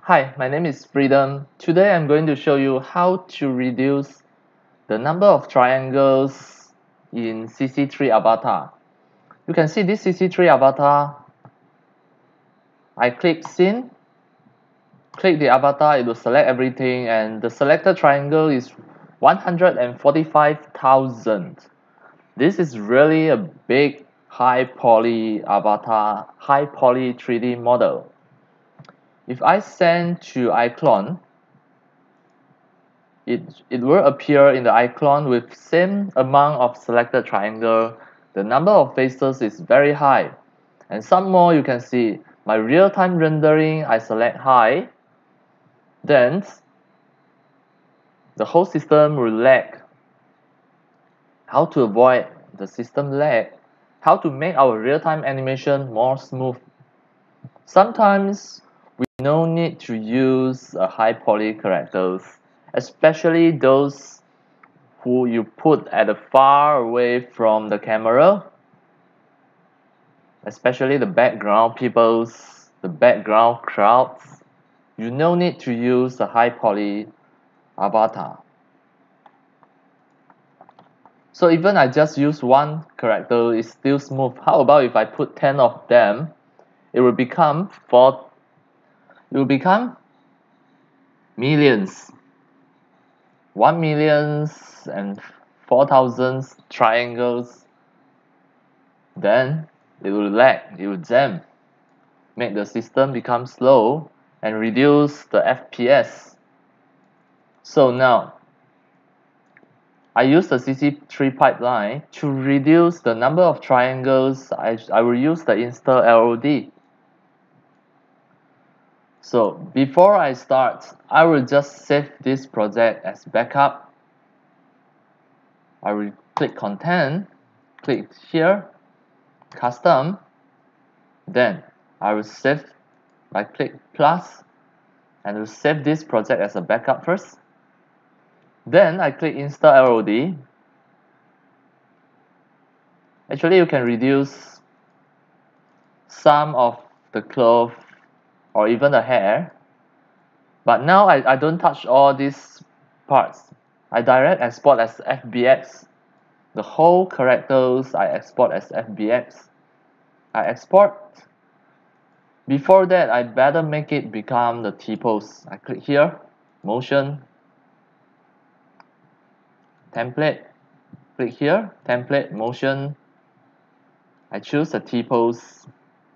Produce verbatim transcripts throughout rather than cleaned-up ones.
Hi, my name is Freedom. Today I'm going to show you how to reduce the number of triangles in C C three Avatar. You can see this C C three Avatar. I click Scene, click the avatar, it will select everything, and the selected triangle is one hundred forty-five thousand. This is really a big high poly avatar, high poly three D model. If I send to iClone, It, it will appear in the iClone with same amount of selected triangle. The number of faces is very high. And some more you can see. My real-time rendering, I select high. Then the whole system will lag. How to avoid the system lag? How to make our real-time animation more smooth? Sometimes we no need to use a high poly characters, especially those who you put at a far away from the camera, especially the background peoples, the background crowds. You no need to use a high poly avatar. So even I just use one character, it's still smooth. How about if I put ten of them? It will become four. It will become millions. One millions and four thousands triangles. Then it will lag, it will jam, make the system become slow and reduce the F P S. So now I use the C C three pipeline to reduce the number of triangles. I, I will use the InstaLOD. So before I start, I will just save this project as backup. I will click Content, click here, Custom, then I will save by click plus and will save this project as a backup first. Then I click InstaLOD. Actually, you can reduce some of the cloth or even the hair. But now I, I don't touch all these parts. I direct export as F B X. The whole characters I export as F B X. I export. Before that, I better make it become the T-pose. I click here, motion, template, click here, template, motion. I choose the T-pose.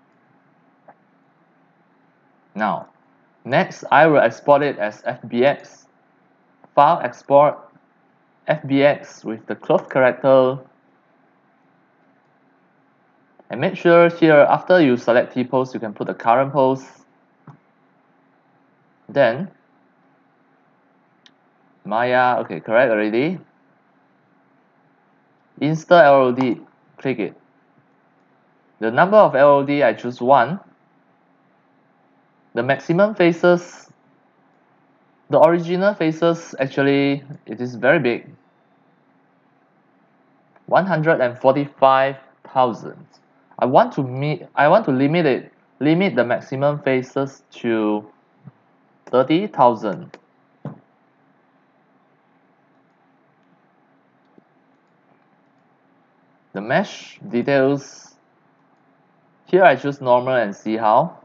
Now, next I will export it as F B X. File export, F B X with the closed character. And make sure here, after you select T-pose, you can put the current pose. Then, Maya, okay, correct already. InstaLOD, click it. The number of L O D, I choose one. The maximum faces, the original faces, actually, it is very big. one hundred forty-five thousand. I want to meet, I want to limit it, limit the maximum faces to thirty thousand. The mesh details, here I choose normal and see how.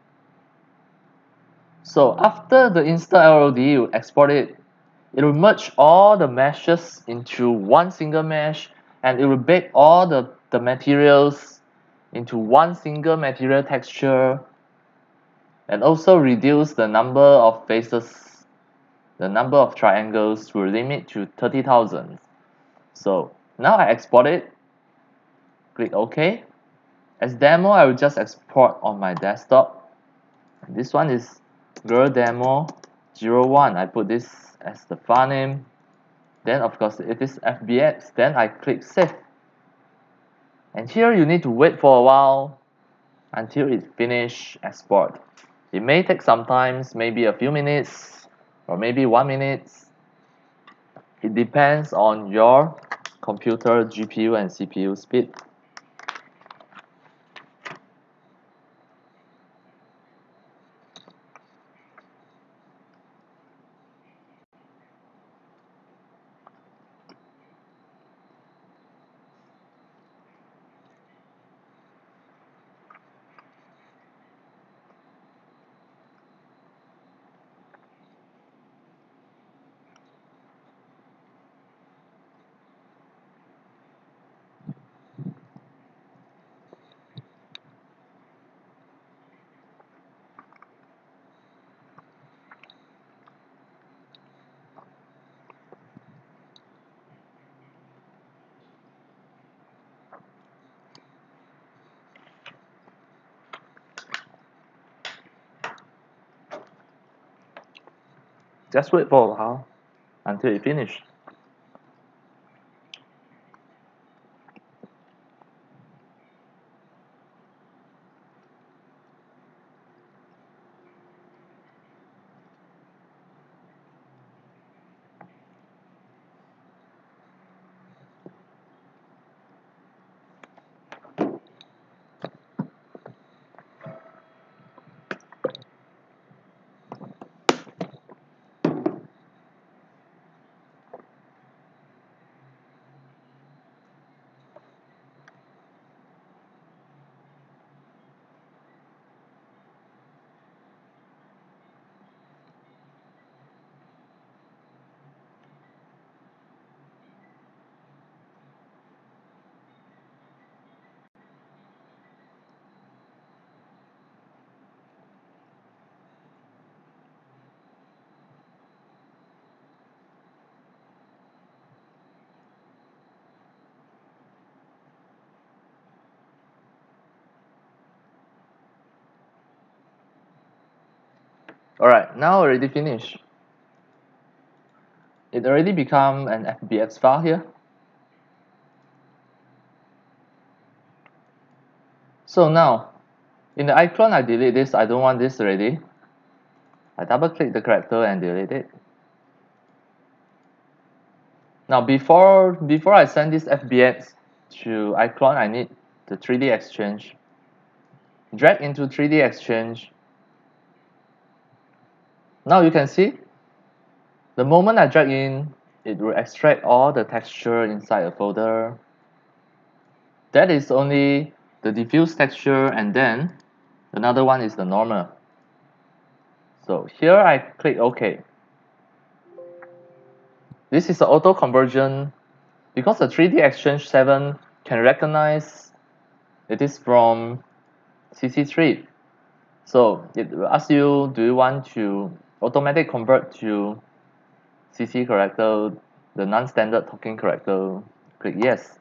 So after the InstaLOD, you export it, it will merge all the meshes into one single mesh, and it will bake all the, the materials into one single material texture, and also reduce the number of faces, the number of triangles will limit to thirty thousand. So now I export it, click OK. As demo, I will just export on my desktop. This one is girl demo zero one. I put this as the file name. Then of course it is F B X. Then I click save. And here you need to wait for a while until it finish export. It may take some time, maybe a few minutes or maybe one minute. It depends on your computer G P U and C P U speed. Just wait for a while until it finishes. Alright, now already finished. It already become an F B X file here. So now, in the iClone, I delete this. I don't want this already. I double click the character and delete it. Now before before I send this F B X to iClone, I need the three D exchange. Drag into three D exchange. Now you can see, the moment I drag in, it will extract all the texture inside a folder. That is only the diffuse texture, and then another one is the normal. So here I click OK. This is the auto conversion because the three D Exchange seven can recognize it is from C C three. So it will ask you, do you want to automatically convert to C C character, the non-standard talking character? Click yes.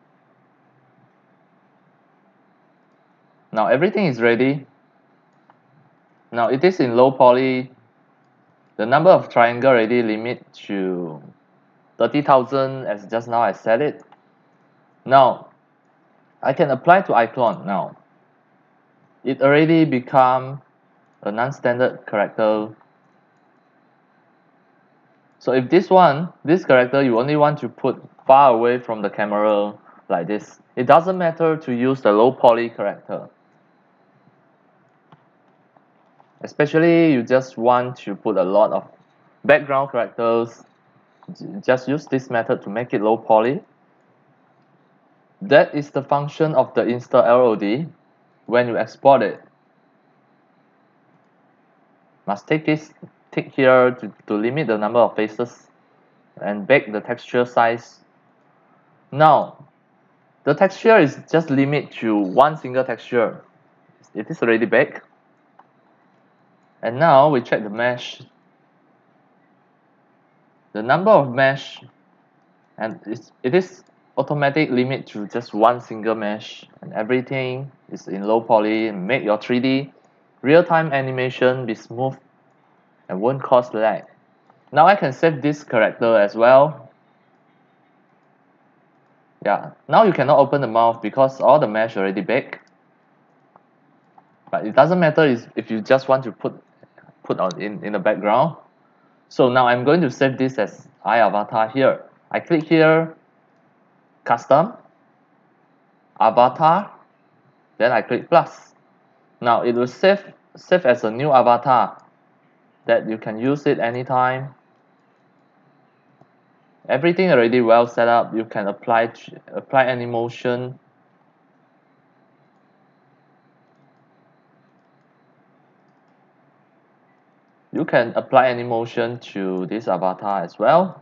Now everything is ready. Now it is in low poly. The number of triangle already limit to thirty thousand as just now I set it. Now I can apply to iClone now. It already become a non-standard character. So if this one, this character, you only want to put far away from the camera like this, it doesn't matter to use the low poly character. Especially you just want to put a lot of background characters, just use this method to make it low poly. That is the function of the InstaLOD. When you export it, must take this tick here to, to limit the number of faces and bake the texture size. Now the texture is just limit to one single texture. It is already baked. And now we check the mesh. The number of mesh, and it's, it is automatic limit to just one single mesh, and everything is in low poly. Make your three D real-time animation be smooth and won't cause lag. Now I can save this character as well. Yeah, now you cannot open the mouth because all the mesh already baked. But it doesn't matter if, if you just want to put put on in, in the background. So now I'm going to save this as iAvatar here. I click here, custom, avatar, then I click plus. Now it will save save as a new avatar that you can use it anytime. Everything already well set up. You can apply apply any motion. You can apply any motion to this avatar as well.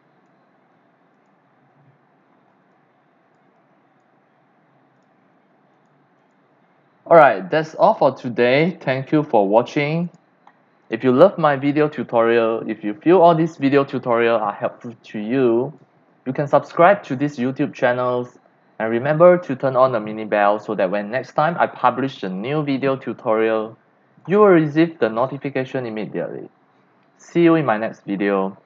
Alright, that's all for today. Thank you for watching. If you love my video tutorial, if you feel all these video tutorials are helpful to you, you can subscribe to these YouTube channels and remember to turn on the mini bell so that when next time I publish a new video tutorial, you will receive the notification immediately. See you in my next video.